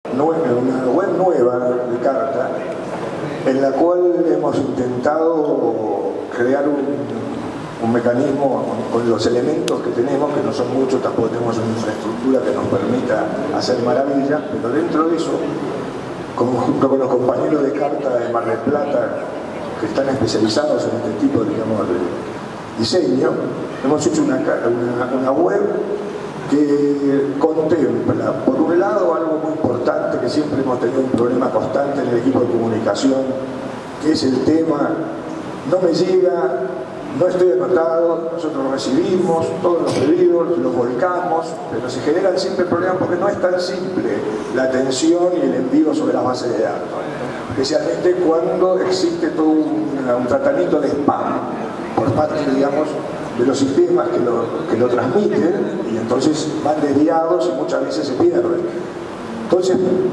una web nueva de Carta, en la cual hemos intentado crear un mecanismo con los elementos que tenemos, que no son muchos, tampoco tenemos una infraestructura que nos permita hacer maravillas, pero dentro de eso, junto con los compañeros de Carta de Mar del Plata, que están especializados en este tipo, digamos, de diseño, hemos hecho una web que contempla, por un lado, algo muy importante, que siempre hemos tenido un problema constante en el equipo de comunicación, que es el tema, no me llega, no estoy anotado, nosotros recibimos todos los pedidos, los volcamos, pero se generan siempre problemas porque no es tan simple la atención y el envío sobre las bases de datos, especialmente cuando existe todo un tratamiento de spam por parte, digamos, de los sistemas que lo transmiten, y entonces van desviados y muchas veces se pierden. Entonces,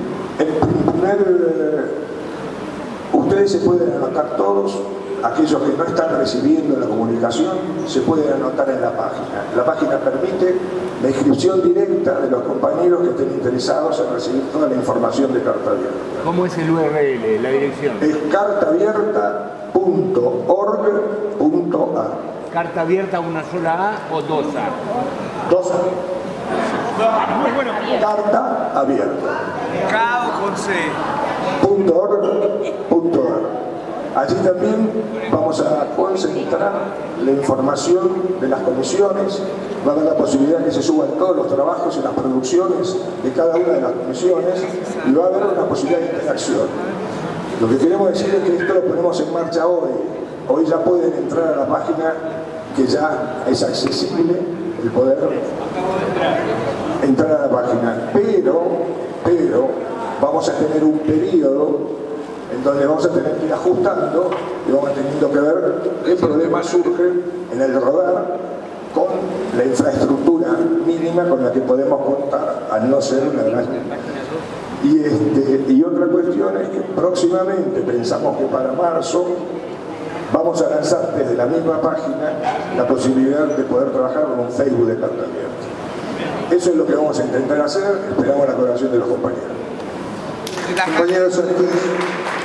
ustedes se pueden anotar todos, aquellos que no están recibiendo la comunicación, se pueden anotar en la página. La página permite la inscripción directa de los compañeros que estén interesados en recibir toda la información de Carta Abierta. ¿Cómo es el URL, la dirección? Es cartaabierta.org.ar. ¿Carta Abierta una sola A o dos A? Dos A. Muy bueno. Carta Abierta. K o con C. .org.ar. Allí también vamos a concentrar la información de las comisiones, va a haber la posibilidad de que se suban todos los trabajos y las producciones de cada una de las comisiones, y va a haber una posibilidad de interacción. Lo que queremos decir es que esto lo ponemos en marcha hoy. Hoy ya pueden entrar a la página, que ya es accesible el poder entrar a la página, pero vamos a tener un periodo en donde vamos a tener que ir ajustando y vamos teniendo que ver qué problemas surgen en el rodar con la infraestructura mínima con la que podemos contar, al no ser una gran... Y otra cuestión es que próximamente, pensamos que para marzo, vamos a lanzar desde la misma página la posibilidad de poder trabajar con un Facebook de Carta Abierta. Eso es lo que vamos a intentar hacer, esperamos la colaboración de los compañeros. Compañeros,